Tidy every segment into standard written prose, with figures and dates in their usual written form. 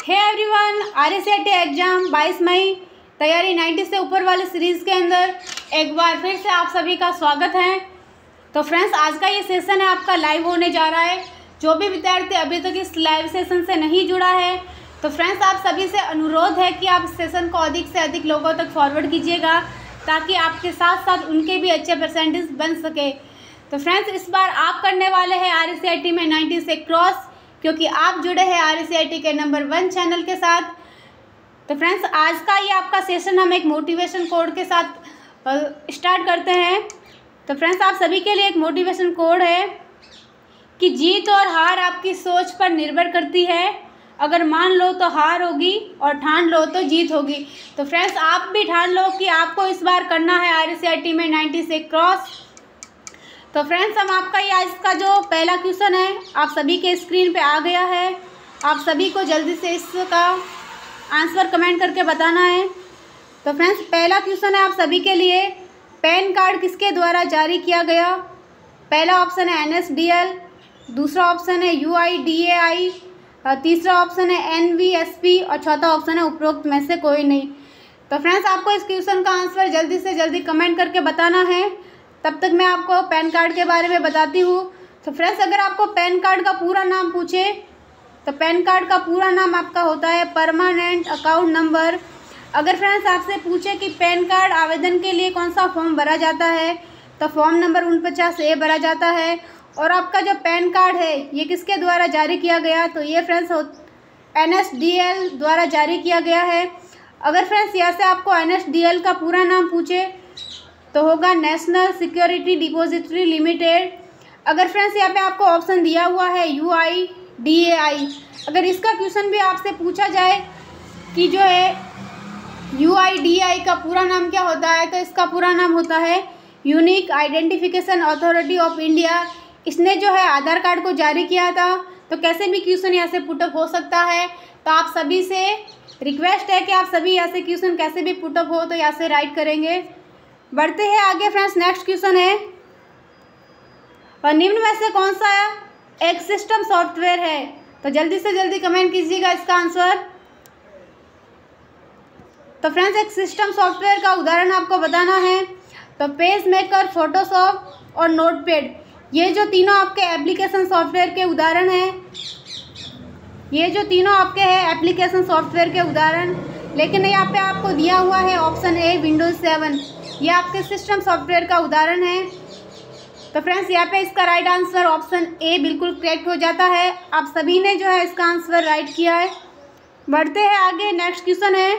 हे everyone, RSAT exam 22 मई तैयारी 90 से ऊपर वाले सीरीज़ के अंदर एक बार फिर से आप सभी का स्वागत है। तो फ्रेंड्स, आज का ये सेशन है आपका लाइव होने जा रहा है। जो भी विद्यार्थी अभी तक इस लाइव सेशन से नहीं जुड़ा है, तो फ्रेंड्स आप सभी से अनुरोध है कि आप इस सेशन को अधिक से अधिक लोगों तक फॉरवर्ड कीजिएगा, ताकि आपके साथ साथ उनके भी अच्छे परसेंटेज बन सके। तो फ्रेंड्स, इस बार आप करने वाले हैं RSAT में 90 से क्रॉस, क्योंकि आप जुड़े हैं RSAT के नंबर 1 चैनल के साथ। तो फ्रेंड्स, आज का ये आपका सेशन हम एक मोटिवेशन कोड के साथ स्टार्ट करते हैं। तो फ्रेंड्स, आप सभी के लिए एक मोटिवेशन कोड है कि जीत और हार आपकी सोच पर निर्भर करती है। अगर मान लो तो हार होगी और ठान लो तो जीत होगी। तो फ्रेंड्स, आप भी ठान लो कि आपको इस बार करना है RSAT में 90 से क्रॉस। तो फ्रेंड्स, हम आपका ये आज का जो पहला क्वेश्चन है आप सभी के स्क्रीन पे आ गया है। आप सभी को जल्दी से इसका आंसर कमेंट करके बताना है। तो फ्रेंड्स, पहला क्वेश्चन है आप सभी के लिए, पैन कार्ड किसके द्वारा जारी किया गया? पहला ऑप्शन है NSDL, दूसरा ऑप्शन है UIDAI, तीसरा ऑप्शन है NVSP और चौथा ऑप्शन है उपरोक्त में से कोई नहीं। तो फ्रेंड्स, आपको इस क्वेश्चन का आंसर जल्दी से जल्दी कमेंट करके बताना है। तब तक मैं आपको पैन कार्ड के बारे में बताती हूँ। तो फ्रेंड्स, अगर आपको पैन कार्ड का पूरा नाम पूछे तो पैन कार्ड का पूरा नाम आपका होता है परमानेंट अकाउंट नंबर। अगर फ्रेंड्स आपसे पूछे कि पैन कार्ड आवेदन के लिए कौन सा फॉर्म भरा जाता है, तो फॉर्म नंबर 49A भरा जाता है। और आपका जो पैन कार्ड है ये किसके द्वारा जारी किया गया? तो ये फ्रेंड्स NSDL द्वारा जारी किया गया है। अगर फ्रेंड्स यहाँ से आपको NSDL का पूरा नाम पूछे तो होगा नेशनल सिक्योरिटी डिपॉजिटरी लिमिटेड। अगर फ्रेंड्स यहाँ पे आपको ऑप्शन दिया हुआ है UIDAI, अगर इसका क्वेश्चन भी आपसे पूछा जाए कि जो है UIDAI का पूरा नाम क्या होता है, तो इसका पूरा नाम होता है unique identification authority of India. इसने जो है आधार कार्ड को जारी किया था। तो कैसे भी क्वेश्चन यहाँ से पुटअप हो सकता है। तो आप सभी से रिक्वेस्ट है कि आप सभी यहाँ से क्वेश्चन कैसे भी पुटअप हो तो यहाँ से राइट करेंगे। बढ़ते हैं आगे फ्रेंड्स, नेक्स्ट क्वेश्चन है, और निम्न में से कौन सा एक सिस्टम सॉफ्टवेयर है? तो जल्दी से जल्दी कमेंट कीजिएगा इसका आंसर। तो फ्रेंड्स, एक सिस्टम सॉफ्टवेयर का उदाहरण आपको बताना है। तो पेज मेकर, फोटोशॉप और नोटपैड, ये जो तीनों आपके एप्लीकेशन सॉफ्टवेयर के उदाहरण हैं। ये जो तीनों आपके हैं एप्लीकेशन सॉफ्टवेयर के उदाहरण, लेकिन यहाँ पे आपको दिया हुआ है ऑप्शन A विंडोज़ 7, ये आपके सिस्टम सॉफ्टवेयर का उदाहरण है। तो फ्रेंड्स, यहाँ पे इसका राइट आंसर ऑप्शन A बिल्कुल करेक्ट हो जाता है। आप सभी ने जो है इसका आंसर राइट किया है। बढ़ते हैं आगे, नेक्स्ट क्वेश्चन है,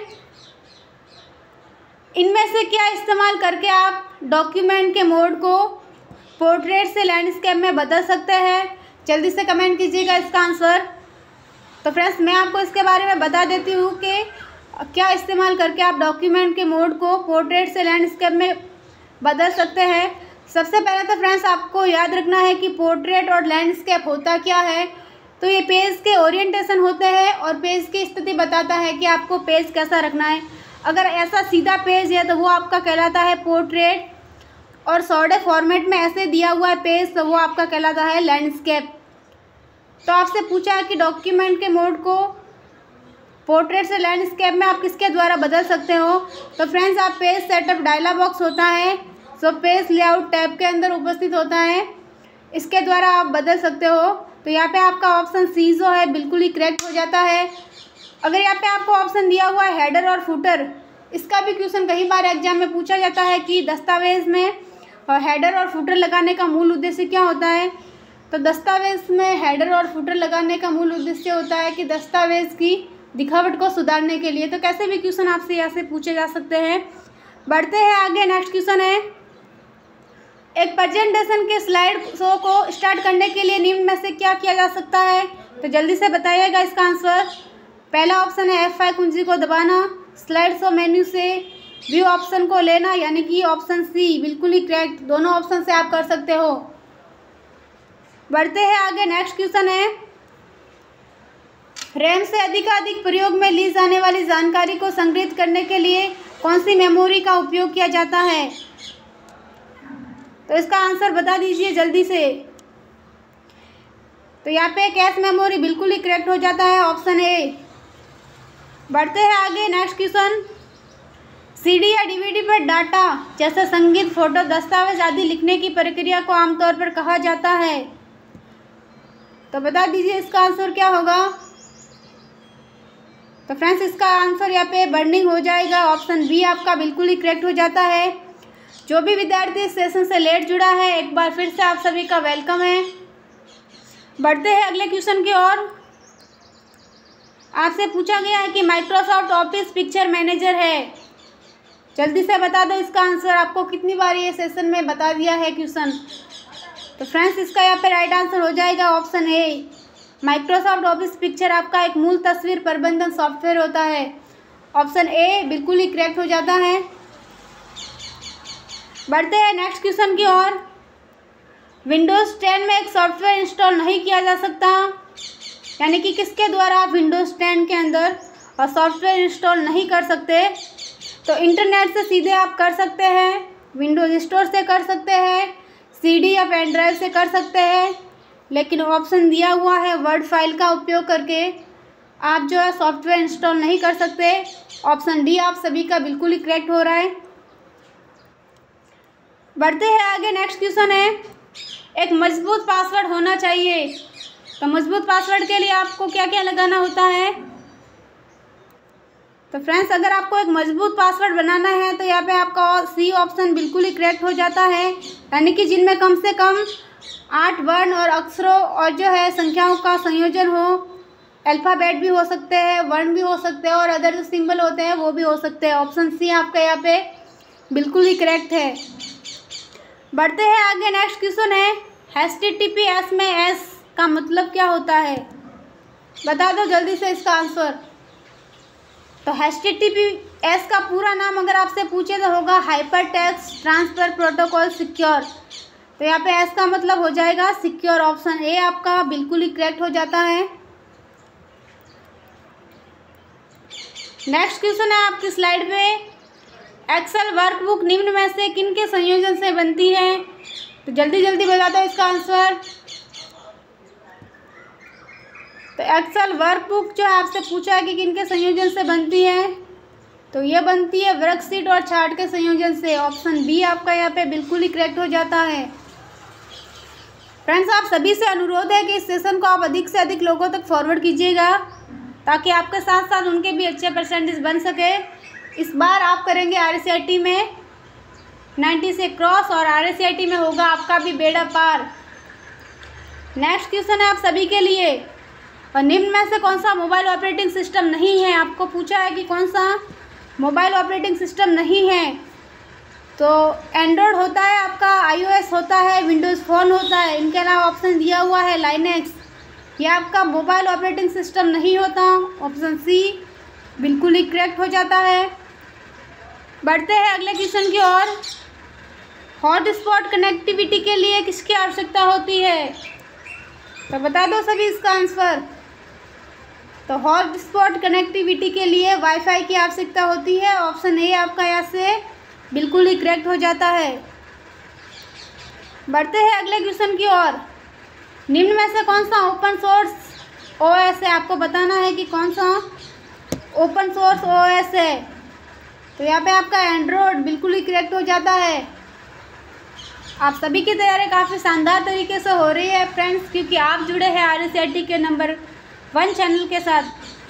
इनमें से क्या इस्तेमाल करके आप डॉक्यूमेंट के मोड को पोर्ट्रेट से लैंडस्केप में बदल सकते हैं? जल्दी से कमेंट कीजिएगा इसका आंसर। तो फ्रेंड्स, मैं आपको इसके बारे में बता देती हूँ कि क्या इस्तेमाल करके आप डॉक्यूमेंट के मोड को पोर्ट्रेट से लैंडस्केप में बदल सकते हैं। सबसे पहले तो फ्रेंड्स आपको याद रखना है कि पोर्ट्रेट और लैंडस्केप होता क्या है। तो ये पेज के ओरिएंटेशन होते हैं और पेज की स्थिति बताता है कि आपको पेज कैसा रखना है। अगर ऐसा सीधा पेज है तो वो आपका कहलाता है पोर्ट्रेट, और सॉर्डे फॉर्मेट में ऐसे दिया हुआ है पेज तो वो आपका कहलाता है लैंडस्केप। तो आपसे पूछा है कि डॉक्यूमेंट के मोड को पोर्ट्रेट से लैंडस्केप में आप किसके द्वारा बदल सकते हो। तो फ्रेंड्स, आप पेज सेटअप डायलॉग बॉक्स होता है जो पेज लेआउट टैब के अंदर उपस्थित होता है, इसके द्वारा आप बदल सकते हो। तो यहाँ पे आपका ऑप्शन C जो है बिल्कुल ही करेक्ट हो जाता है। अगर यहाँ पे आपको ऑप्शन दिया हुआ है हेडर और फुटर, इसका भी क्वेश्चन कई बार एग्जाम में पूछा जाता है कि दस्तावेज़ में हेडर और फुटर लगाने का मूल उद्देश्य क्या होता है। तो दस्तावेज़ में हेडर और फुटर लगाने का मूल उद्देश्य होता है कि दस्तावेज़ की दिखावट को सुधारने के लिए। तो कैसे भी क्वेश्चन आपसे यहाँ से पूछे जा सकते हैं। बढ़ते हैं आगे, नेक्स्ट क्वेश्चन है, एक प्रेजेंटेशन के स्लाइड शो को स्टार्ट करने के लिए निम्न में से क्या किया जा सकता है? तो जल्दी से बताइएगा इसका आंसर। पहला ऑप्शन है F5 कुंजी को दबाना, स्लाइड शो मेन्यू से व्यू ऑप्शन को लेना, यानी कि ऑप्शन C बिल्कुल ही करेक्ट, दोनों ऑप्शन से आप कर सकते हो। बढ़ते हैं आगे, नेक्स्ट क्वेश्चन है, रैम से अधिक प्रयोग में ली जाने वाली जानकारी को संग्रहित करने के लिए कौन सी मेमोरी का उपयोग किया जाता है? तो इसका आंसर बता दीजिए जल्दी से। तो यहाँ पे कैश मेमोरी बिल्कुल ही करेक्ट हो जाता है, ऑप्शन A। बढ़ते हैं आगे। नेक्स्ट क्वेश्चन, सीडी या डीवीडी पर डाटा जैसे संगीत, फोटो, दस्तावेज आदि लिखने की प्रक्रिया को आमतौर पर कहा जाता है। तो बता दीजिए इसका आंसर क्या होगा। तो फ्रेंड्स इसका आंसर यहाँ पे बर्निंग हो जाएगा। ऑप्शन बी आपका बिल्कुल ही करेक्ट हो जाता है। जो भी विद्यार्थी इस सेशन से लेट जुड़ा है, एक बार फिर से आप सभी का वेलकम है। बढ़ते हैं अगले क्वेश्चन की ओर। आपसे पूछा गया है कि माइक्रोसॉफ्ट ऑफिस पिक्चर मैनेजर है। जल्दी से बता दो इसका आंसर। आपको कितनी बार ये सेशन में बता दिया है क्वेश्चन। तो फ्रेंड्स इसका यहाँ पे राइट आंसर हो जाएगा option A. Microsoft Office picture आपका एक मूल तस्वीर प्रबंधन सॉफ्टवेयर होता है। ऑप्शन ए बिल्कुल ही करेक्ट हो जाता है। बढ़ते हैं नेक्स्ट क्वेश्चन की ओर। विंडोज़ 10 में एक सॉफ्टवेयर इंस्टॉल नहीं किया जा सकता, यानी कि किसके द्वारा आप विंडोज़ 10 के अंदर और सॉफ्टवेयर इंस्टॉल नहीं कर सकते। तो इंटरनेट से सीधे आप कर सकते हैं, विंडोज़ स्टोर से कर सकते हैं, सीडी या पेन ड्राइव से कर सकते हैं, लेकिन ऑप्शन दिया हुआ है वर्ड फाइल का उपयोग करके आप जो है सॉफ्टवेयर इंस्टॉल नहीं कर सकते। ऑप्शन डी आप सभी का बिल्कुल ही करेक्ट हो रहा है। बढ़ते हैं आगे। नेक्स्ट क्वेश्चन है, एक मजबूत पासवर्ड होना चाहिए। तो मजबूत पासवर्ड के लिए आपको क्या क्या लगाना होता है। तो फ्रेंड्स अगर आपको एक मजबूत पासवर्ड बनाना है तो यहाँ पे आपका सी ऑप्शन बिल्कुल ही करेक्ट हो जाता है, यानी कि जिनमें कम से कम 8 वर्ण और अक्षरों और जो है संख्याओं का संयोजन हो। अल्फ़ाबेट भी हो सकते हैं, वर्ण भी हो सकते हैं और अदर जो सिंबल होते हैं वो भी हो सकते हैं। ऑप्शन सी आपका यहाँ पे बिल्कुल ही करेक्ट है। बढ़ते हैं आगे। नेक्स्ट क्वेश्चन है, HTTPS में एस का मतलब क्या होता है। बता दो जल्दी से इसका आंसर। तो HTTPS का पूरा नाम अगर आपसे पूछे तो होगा hyper text transfer protocol secure. तो यहाँ पे एस का मतलब हो जाएगा सिक्योर। ऑप्शन ए आपका बिल्कुल ही करेक्ट हो जाता है। नेक्स्ट क्वेश्चन है आपकी स्लाइड पे, एक्सेल वर्कबुक निम्न में से किन के संयोजन से बनती है। तो जल्दी जल्दी बता दो इसका आंसर। तो एक्सेल वर्कबुक जो है आपसे पूछा है कि किन के संयोजन से बनती है, तो ये बनती है वर्कशीट और चार्ट के संयोजन से। ऑप्शन बी आपका यहाँ पे बिल्कुल ही करेक्ट हो जाता है। फ्रेंड्स आप सभी से अनुरोध है कि इस सेशन को आप अधिक से अधिक लोगों तक फॉरवर्ड कीजिएगा ताकि आपके साथ साथ उनके भी अच्छे परसेंटेज बन सके। इस बार आप करेंगे RSCIT में 90 से क्रॉस और RSCIT में होगा आपका भी बेड़ा पार। नेक्स्ट क्वेश्चन है आप सभी के लिए, और निम्न में से कौन सा मोबाइल ऑपरेटिंग सिस्टम नहीं है। आपको पूछा है कि कौन सा मोबाइल ऑपरेटिंग सिस्टम नहीं है। तो एंड्रॉयड होता है आपका, iOS होता है, विंडोज़ फ़ोन होता है। इनके अलावा ऑप्शन दिया हुआ है लाइनेक्स, यह आपका मोबाइल ऑपरेटिंग सिस्टम नहीं होता। ऑप्शन सी बिल्कुल ही करेक्ट हो जाता है। बढ़ते हैं अगले क्वेश्चन की ओर। हॉटस्पॉट कनेक्टिविटी के लिए किसकी आवश्यकता होती है। तो बता दो सभी इसका आंसर। तो हॉटस्पॉट कनेक्टिविटी के लिए वाईफाई की आवश्यकता होती है। ऑप्शन ए आपका यहाँ से बिल्कुल ही करेक्ट हो जाता है। बढ़ते हैं अगले क्वेश्चन की ओर। निम्न में से कौन सा ओपन सोर्स OS है। आपको बताना है कि कौन सा ओपन सोर्स OS है। तो यहाँ पे आपका एंड्रॉयड बिल्कुल ही करेक्ट हो जाता है। आप सभी की तैयारी काफ़ी शानदार तरीके से हो रही है फ्रेंड्स, क्योंकि आप जुड़े हैं RSCIT के नंबर 1 चैनल के साथ।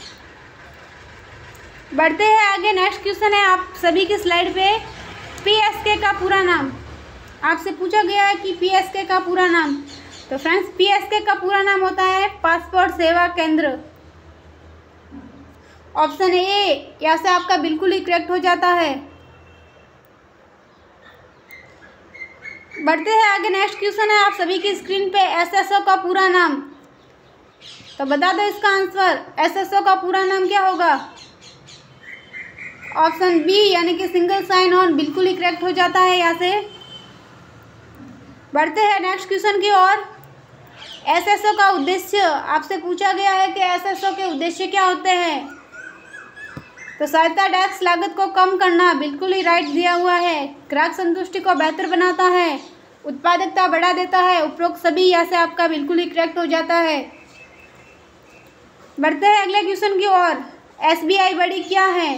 बढ़ते हैं आगे। नेक्स्ट क्वेश्चन है आप सभी की स्लाइड पे, PSK का पूरा नाम। आपसे पूछा गया है कि PSK का पूरा नाम। तो फ्रेंड्स PSK का पूरा नाम होता है पासपोर्ट सेवा केंद्र। ऑप्शन ए यहाँ से आपका बिल्कुल ही करेक्ट हो जाता है। बढ़ते हैं आगे। नेक्स्ट क्वेश्चन है आप सभी की स्क्रीन पे, SSO का पूरा नाम। तो बता दो इसका आंसर। SSO का पूरा नाम क्या होगा। ऑप्शन बी यानी कि सिंगल साइन ऑन बिल्कुल ही करेक्ट हो जाता है यहाँ से। बढ़ते हैं नेक्स्ट क्वेश्चन की ओर। SSO का उद्देश्य आपसे पूछा गया है कि SSO के उद्देश्य क्या होते हैं। तो सहायता टैक्स लागत को कम करना बिल्कुल ही राइट दिया हुआ है। ग्राहक संतुष्टि को बेहतर बनाता है, उत्पादकता बढ़ा देता है। उपरोक्त सभी यहाँ से आपका बिल्कुल ही करेक्ट हो जाता है। बढ़ते हैं अगले क्वेश्चन की ओर। SBI बड़ी क्या है?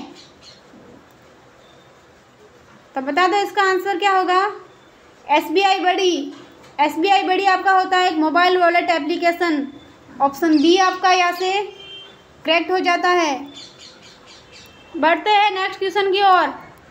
तो बता दो इसका आंसर क्या होगा। SBI बड़ी आपका होता है एक mobile wallet application. Option B आपका यहाँ से करेक्ट हो जाता है। बढ़ते हैं नेक्स्ट क्वेश्चन की ओर।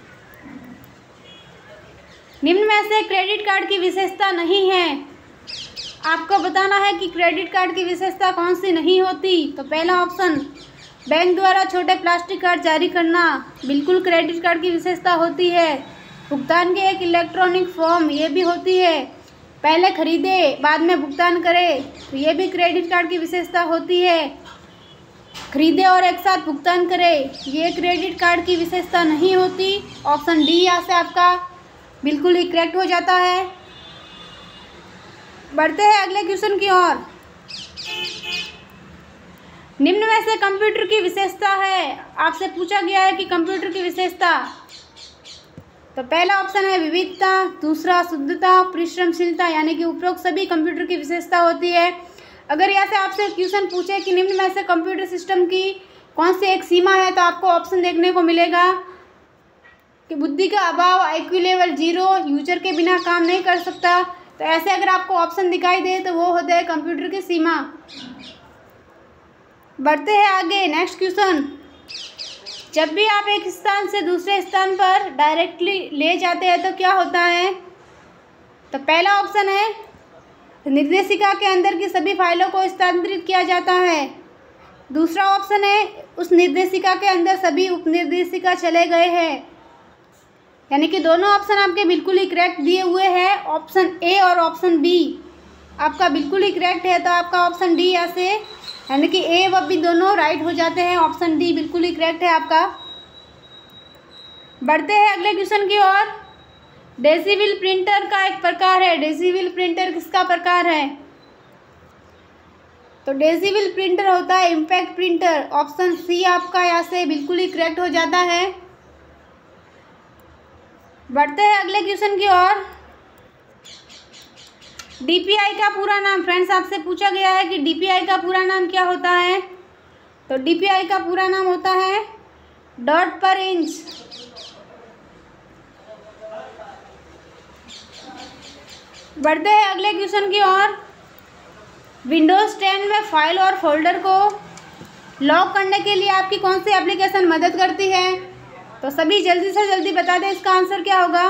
निम्न में से क्रेडिट कार्ड की विशेषता नहीं है। आपको बताना है कि क्रेडिट कार्ड की विशेषता कौन सी नहीं होती। तो पहला ऑप्शन, बैंक द्वारा छोटे प्लास्टिक कार्ड जारी करना, बिल्कुल क्रेडिट कार्ड की विशेषता होती है। भुगतान के एक इलेक्ट्रॉनिक फॉर्म, ये भी होती है। पहले खरीदे बाद में भुगतान करे, तो ये भी क्रेडिट कार्ड की विशेषता होती है। खरीदे और एक साथ भुगतान करे, ये क्रेडिट कार्ड की विशेषता नहीं होती। ऑप्शन डी यहाँ से आपका बिल्कुल ही करेक्ट हो जाता है। बढ़ते हैं अगले क्वेश्चन की ओर। निम्न में से कंप्यूटर की विशेषता है। आपसे पूछा गया है कि कंप्यूटर की विशेषता। तो पहला ऑप्शन है विविधता, दूसरा शुद्धता, परिश्रमशीलता, यानी कि उपरोक्त सभी कंप्यूटर की विशेषता होती है। अगर यहाँ से आपसे क्वेश्चन पूछे कि निम्न में से कंप्यूटर सिस्टम की कौन सी एक सीमा है, तो आपको ऑप्शन देखने को मिलेगा कि बुद्धि का अभाव, IQ लेवल 0, यूजर के बिना काम नहीं कर सकता। तो ऐसे अगर आपको ऑप्शन दिखाई दे तो वो होता है कंप्यूटर की सीमा। बढ़ते हैं आगे नेक्स्ट क्वेश्चन। जब भी आप एक स्थान से दूसरे स्थान पर डायरेक्टली ले जाते हैं तो क्या होता है। तो पहला ऑप्शन है निर्देशिका के अंदर की सभी फाइलों को स्थानांतरित किया जाता है। दूसरा ऑप्शन है उस निर्देशिका के अंदर सभी उपनिर्देशिका चले गए हैं। यानी कि दोनों ऑप्शन आपके बिल्कुल ही करेक्ट दिए हुए हैं। ऑप्शन ए और ऑप्शन बी आपका बिल्कुल ही करेक्ट है। तो आपका ऑप्शन डी यहाँ से, यानी कि ए व बी दोनों राइट हो जाते हैं। ऑप्शन डी बिल्कुल ही करेक्ट है आपका। बढ़ते हैं अगले क्वेश्चन की ओर। डेसिबल प्रिंटर का एक प्रकार है। डेसिबल प्रिंटर किसका प्रकार है। तो डेसिबल प्रिंटर होता है इम्पैक्ट प्रिंटर। ऑप्शन सी आपका यहाँ से बिल्कुल ही करेक्ट हो जाता है। बढ़ते हैं अगले क्वेश्चन की ओर। DPI का पूरा नाम, फ्रेंड्स आपसे पूछा गया है कि DPI का पूरा नाम क्या होता है। तो DPI का पूरा नाम होता है डॉट पर इंच। बढ़ते हैं अगले क्वेश्चन की ओर। विंडोज़ 10 में फाइल और फोल्डर को लॉक करने के लिए आपकी कौन सी एप्लीकेशन मदद करती है। तो सभी जल्दी से जल्दी बता दें इसका आंसर क्या होगा।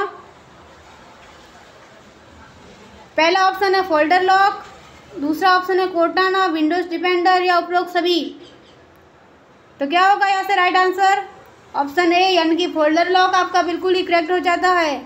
पहला ऑप्शन है फोल्डर लॉक, दूसरा ऑप्शन है कोर्टाना, विंडोज डिफेंडर या उपरोक्त सभी। तो क्या होगा यहाँ से राइट आंसर। ऑप्शन ए यानी कि फोल्डर लॉक आपका बिल्कुल ही करेक्ट हो जाता है।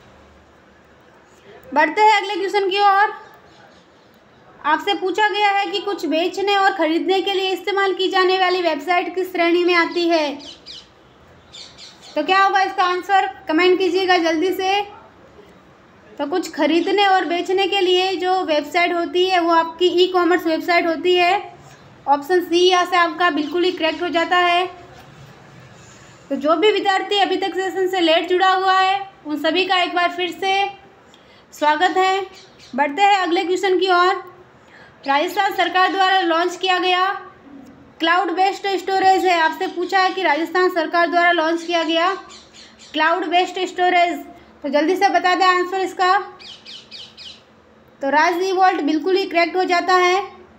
बढ़ते हैं अगले क्वेश्चन की ओर। आपसे पूछा गया है कि कुछ बेचने और खरीदने के लिए इस्तेमाल की जाने वाली वेबसाइट किस श्रेणी में आती है। तो क्या होगा इसका आंसर, कमेंट कीजिएगा जल्दी से। तो कुछ खरीदने और बेचने के लिए जो वेबसाइट होती है वो आपकी ई-कॉमर्स वेबसाइट होती है। ऑप्शन सी यहाँ से आपका बिल्कुल ही करेक्ट हो जाता है। तो जो भी विद्यार्थी अभी तक सेशन से लेट जुड़ा हुआ है उन सभी का एक बार फिर से स्वागत है। बढ़ते हैं अगले क्वेश्चन की ओर। राजस्थान सरकार द्वारा लॉन्च किया गया क्लाउड बेस्ड स्टोरेज है। आपसे पूछा है कि राजस्थान सरकार द्वारा लॉन्च किया गया क्लाउड बेस्ड स्टोरेज। तो जल्दी से बता दें आंसर इसका। तो राज वॉल्ट बिल्कुल ही करेक्ट हो जाता है।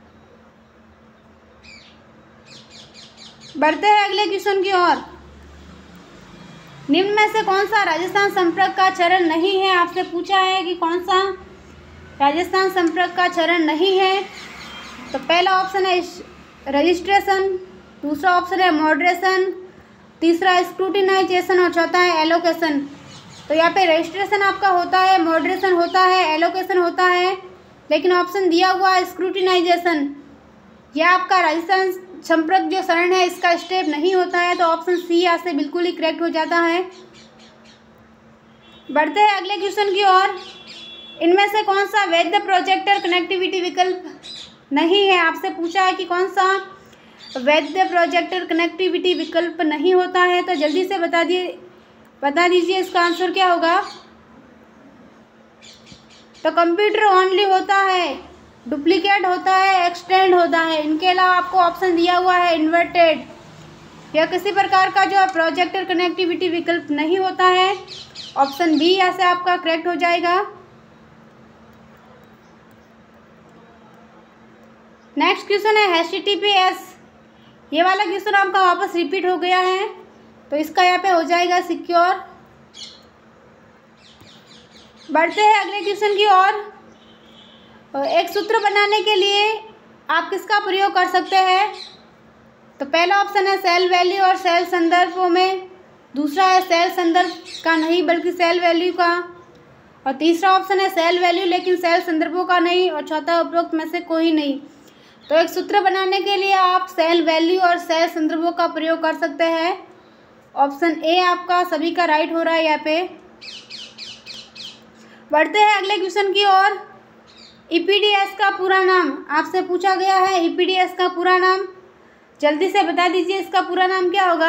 बढ़ते हैं अगले क्वेश्चन की ओर। निम्न में से कौन सा राजस्थान संपर्क का चरण नहीं है। आपसे पूछा है कि कौन सा राजस्थान संपर्क का चरण नहीं है। तो पहला ऑप्शन है रजिस्ट्रेशन, दूसरा ऑप्शन है मॉडरेशन, तीसरा स्क्रूटिनाइजेशन और चौथा है एलोकेशन। तो यहाँ पे रजिस्ट्रेशन आपका होता है, मॉडरेशन होता है, एलोकेशन होता है, लेकिन ऑप्शन दिया हुआ है स्क्रूटिनाइजेशन। यह आपका राजस्थान संपर्क जो चरण है इसका स्टेप नहीं होता है। तो ऑप्शन सी यहाँ से बिल्कुल ही करेक्ट हो जाता है। बढ़ते हैं अगले क्वेश्चन की ओर। इनमें से कौन सा वैध प्रोजेक्टर कनेक्टिविटी विकल्प नहीं है। आपसे पूछा है कि कौन सा वैध प्रोजेक्टर कनेक्टिविटी विकल्प नहीं होता है। तो जल्दी से बता दीजिए इसका आंसर क्या होगा। तो कंप्यूटर ओनली होता है, डुप्लीकेट होता है, एक्सटेंड होता है। इनके अलावा आपको ऑप्शन दिया हुआ है इन्वर्टेड। यह किसी प्रकार का जो है प्रोजेक्टर कनेक्टिविटी विकल्प नहीं होता है। ऑप्शन बी यहाँ से आपका करेक्ट हो जाएगा। नेक्स्ट क्वेश्चन है HTTPS। ये वाला क्वेश्चन आपका वापस रिपीट हो गया है, तो इसका यहाँ पे हो जाएगा सिक्योर। बढ़ते हैं अगले क्वेश्चन की ओर। एक सूत्र बनाने के लिए आप किसका प्रयोग कर सकते हैं? तो पहला ऑप्शन है सेल वैल्यू और सेल संदर्भों में, दूसरा है सेल संदर्भ का नहीं बल्कि सेल वैल्यू का, और तीसरा ऑप्शन है सेल वैल्यू लेकिन सेल संदर्भों का नहीं, और चौथा उपरोक्त में से कोई नहीं। तो एक सूत्र बनाने के लिए आप सेल वैल्यू और सेल संदर्भों का प्रयोग कर सकते हैं। ऑप्शन ए आपका सभी का राइट हो रहा है यहाँ पे। बढ़ते हैं अगले क्वेश्चन की ओर। EPDS का पूरा नाम आपसे पूछा गया है। EPDS का पूरा नाम जल्दी से बता दीजिए, इसका पूरा नाम क्या होगा?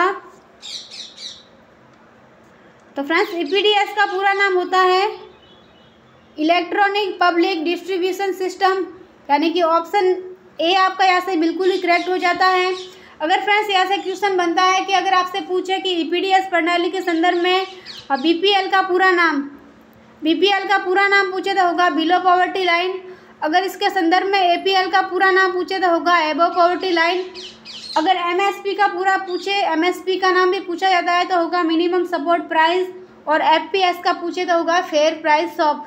तो फ्रेंड्स EPDS का पूरा नाम होता है इलेक्ट्रॉनिक पब्लिक डिस्ट्रीब्यूशन सिस्टम, यानी कि ऑप्शन ए आपका यहाँ से बिल्कुल ही करेक्ट हो जाता है। अगर फ्रेंड्स यहाँ से क्वेश्चन बनता है कि अगर आपसे पूछे कि EPDS प्रणाली के संदर्भ में BPL का पूरा नाम पूछे तो होगा बिलो पॉवर्टी लाइन। अगर इसके संदर्भ में APL का पूरा नाम पूछे तो होगा एबव पॉवर्टी लाइन। अगर MSP का नाम भी पूछा जाता है तो होगा मिनिमम सपोर्ट प्राइस, और FPS का पूछे तो होगा fair price shop.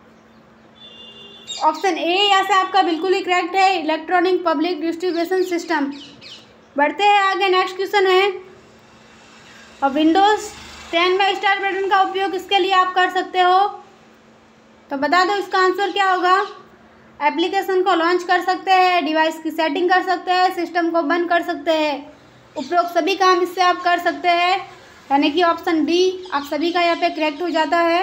Option A यहाँ से आपका बिल्कुल ही करेक्ट है, इलेक्ट्रॉनिक पब्लिक डिस्ट्रीब्यूशन सिस्टम। बढ़ते हैं आगे। नेक्स्ट क्वेश्चन है, और विंडोज़ 10 में स्टार्ट बटन का उपयोग किसके लिए आप कर सकते हो? तो बता दो इसका आंसर क्या होगा। एप्लीकेशन को लॉन्च कर सकते हैं, डिवाइस की सेटिंग कर सकते हैं, सिस्टम को बंद कर सकते हैं। उपरोक्त सभी काम इससे आप कर सकते हैं, यानी कि ऑप्शन डी आप सभी का यहाँ पे करेक्ट हो जाता है।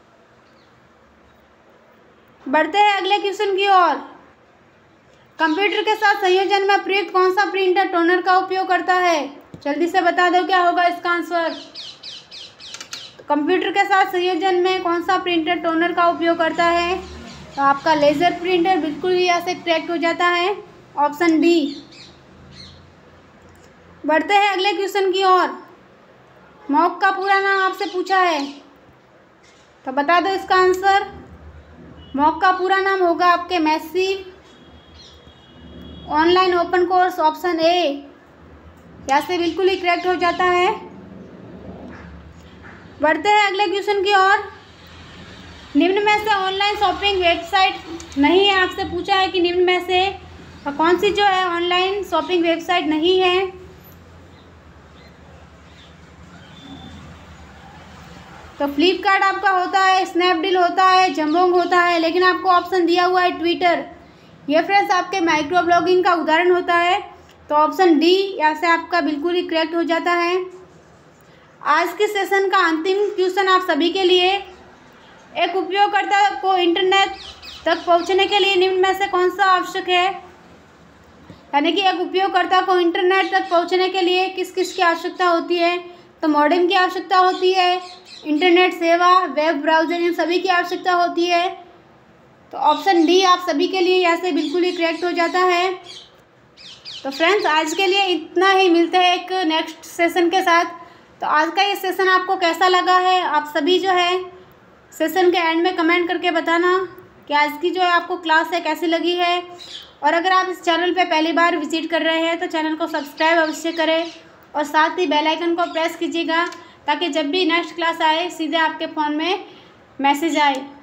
बढ़ते हैं अगले क्वेश्चन की ओर। कंप्यूटर के साथ संयोजन में प्रयुक्त कौन सा प्रिंटर टोनर का उपयोग करता है? जल्दी से बता दो क्या होगा इसका आंसर। कंप्यूटर के साथ संयोजन में कौन सा प्रिंटर टोनर का उपयोग करता है? तो आपका लेज़र प्रिंटर बिल्कुल ही यहाँ से करेक्ट हो जाता है, ऑप्शन डी। बढ़ते हैं अगले क्वेश्चन की ओर। मॉक का पूरा नाम आपसे पूछा है, तो बता दो इसका आंसर। मॉक का पूरा नाम होगा आपके massive online open course, option A यहाँ से बिल्कुल ही करेक्ट हो जाता है। बढ़ते हैं अगले क्वेश्चन की ओर। निम्न में से ऑनलाइन शॉपिंग वेबसाइट नहीं है, आपसे पूछा है कि निम्न में से कौन सी जो है ऑनलाइन शॉपिंग वेबसाइट नहीं है? तो फ्लिपकार्ट आपका होता है, स्नैपडील होता है, जंबोंग होता है, लेकिन आपको ऑप्शन दिया हुआ है ट्विटर। ये फ्रेंड्स आपके माइक्रो ब्लॉगिंग का उदाहरण होता है, तो ऑप्शन डी यहाँ से आपका बिल्कुल ही करेक्ट हो जाता है। आज के सेशन का अंतिम क्वेश्चन आप सभी के लिए, एक उपयोगकर्ता को इंटरनेट तक पहुंचने के लिए निम्न में से कौन सा आवश्यक है? यानी कि एक उपयोगकर्ता को इंटरनेट तक पहुंचने के लिए किस किस की आवश्यकता होती है? तो मॉडेम की आवश्यकता होती है, इंटरनेट सेवा, वेब ब्राउज़र, इन सभी की आवश्यकता होती है। तो ऑप्शन डी आप सभी के लिए यहाँ से बिल्कुल ही करेक्ट हो जाता है। तो फ्रेंड्स आज के लिए इतना ही, मिलते हैं एक नेक्स्ट सेशन के साथ। तो आज का ये सेशन आपको कैसा लगा है, आप सभी जो है सेशन के एंड में कमेंट करके बताना कि आज की जो है आपको क्लास है कैसी लगी है। और अगर आप इस चैनल पे पहली बार विजिट कर रहे हैं तो चैनल को सब्सक्राइब अवश्य करें, और साथ ही बेल आइकन को प्रेस कीजिएगा ताकि जब भी नेक्स्ट क्लास आए सीधे आपके फ़ोन में मैसेज आए।